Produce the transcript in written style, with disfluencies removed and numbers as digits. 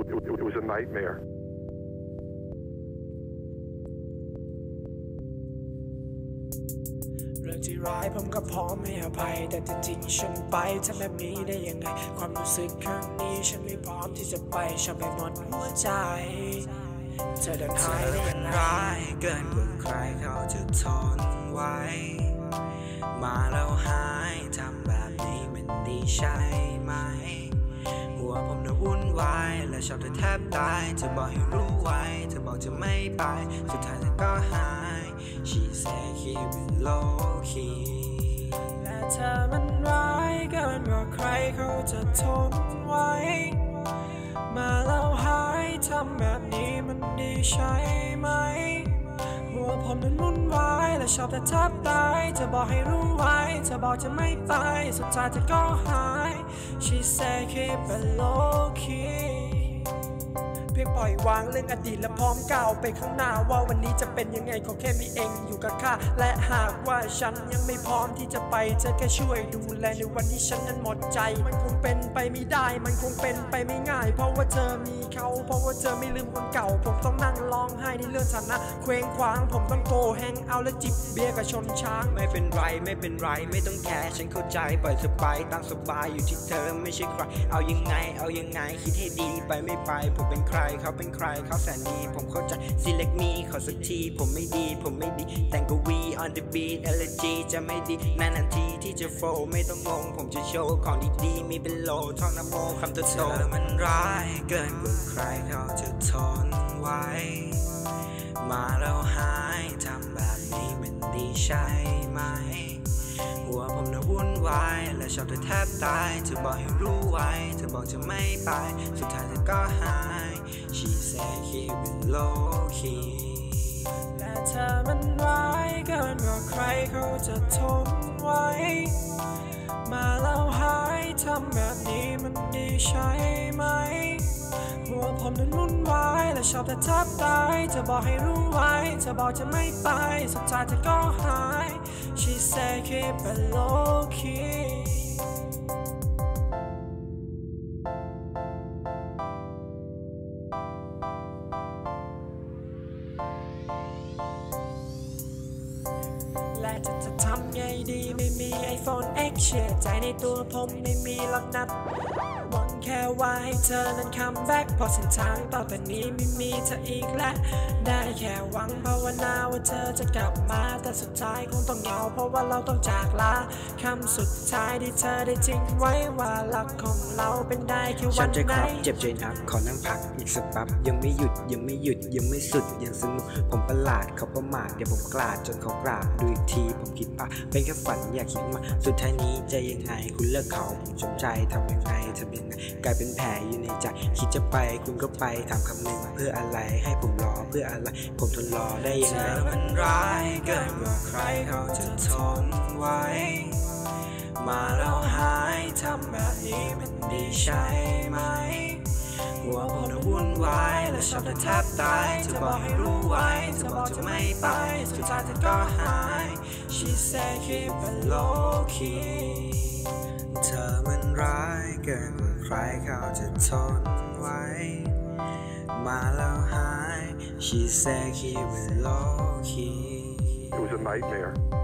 It was a nightmare. เรื่องที่ร้ายผมก็พร้อมให้อภัยแต่จะทิ้งฉันไปทำแบบนี้ได้ยังไงความรู้สึกครั้งนี้ฉันไม่พร้อมที่จะไปฉันไปหมดหัวใจเธอเดินหายได้ยังไงร้ายเกินกว่าใครเขาจะทนไว้มาแล้วหายทำแบบนี้มันดีใช่ไหมหัวผมน่ะวุ่นวายและชอบเธอแทบตายเธอบอกให้รู้ไว้เธอบอกจะไม่ไปสุดท้ายเธอก็หาย She said keep it low key และเธอมันร้ายเกินกว่าใครเขาจะทนไว้มาแล้วหายทำแบบนี้มันดีใช่ไหมหัวผมนั้นวุ่นวายและชอบแต่ทับตายเธอบอกให้รู้ไว้เธอบอกจะไม่ไปสุดท้ายเธอก็หาย She said keep it low key เพียงปล่อยวางเรื่องอดีตและพร้อมก้าวไปข้างหน้าว่าวันนี้จะเป็นยังไงขอแค่มีเองอยู่กับข้าและหากว่าฉันยังไม่พร้อมที่จะไปเธอแค่ช่วยดูแลในวันที่ฉันนั้นหมดใจมันคงเป็นไปไม่ได้มันคงเป็นไปไม่ง่ายเพราะว่าเธอมีเขาเพราะว่าเธอไม่ลืมคนเก่าผมต้องนั่งร้องไห้ในเรื่องฐานะเคว้งคว้างผมต้องโกแฮงเอาและจิบเบียร์กับชนช้างไม่เป็นไรไม่เป็นไรไม่ต้องแคร์ฉันเข้าใจปล่อยเธอไปตามสบายอยู่ที่เธอไม่ใช่ใครเอายังไงคิดให้ดีไปไม่ไปผมเป็นใครเขาเป็นใครเขาแสนดีผมเข้าใจ select me ขอสักทีผมไม่ดีแต่งกวี on the beat allergy จะไม่ดีนานทีที่จะ flow ไม่ต้องงงผมจะโชว์ของดีๆมีเป็นโลท่องนโมคำโตโตมันร้ายเกินกว่าใครเขาจะทนไว้มาแล้วหายทำแบบนี้มันดีใช่ไหมหัวผมน่ะวุ่นวายและชอบเธอแทบตายเธอบอกให้รู้ไว้เธอบอกจะไม่ไปสุดท้ายเธอก็หาย She said keep it low key และเธอมันร้ายเกินกว่าใครเขาจะทนไว้มาแล้วหายทำแบบนี้มันดีใช่ไหมหัวผมนั้นวุ่นวายและชอบแต่ทับตายเธอบอกให้รู้ไว้เธอบอกจะไม่ไปสุดท้ายเธอก็หาย She said keep it low keyและจะทำไงดีไม่มี iPhone X เชื่อใจในตัวผมไม่มีหรอกนะหวังแค่ว่าให้เธอนั้นคัมแบ็กพอเส้นทางต่อแต่นี้ไม่มีเธออีกและได้แค่หวังภาวนาว่าเธอจะกลับมาแต่สุดท้ายคงต้องเหงาเพราะว่าเราต้องจากลาคำสุดท้ายที่เธอได้ทิ้งไว้ว่ารักของเราเป็นได้แค่วันไหนเจ็บใจนักขอนั่งพักอีกสักแป๊บยังไม่หยุดยังไม่สุดยังสนุกผมประหลาดเขาประมาทเดี๋ยวผมกลาดจนเขากราบดูอีกทีผมคิดป่ะเป็นแค่ฝันอยากคิดมาสุดท้ายนี้จะยังไงคุณเลิกเขาผมจงใจทำยังไงกลายเป็นแผลอยู่ในใจคิดจะไปคุณก็ไปถามคำหนึ่งเพื่ออะไรให้ผมรอเพื่ออะไรผมทนรอได้ยังไงเธอมันร้ายเกินกว่าใครเขาจะทนไว้มาแล้วหายทำแบบนี้มันดีใช่ไหมหัวผมน่ะวุ่นวายและชอบแต่แทบตายเธอบอกให้รู้ไว้เธอบอกจะไม่ไปสุดท้ายเธอก็หาย She said keep it low key เธอมันร้ายเกินกว่าใครเขาจะทนไว้มาแล้วหาย She said keep it low key It was a nightmare.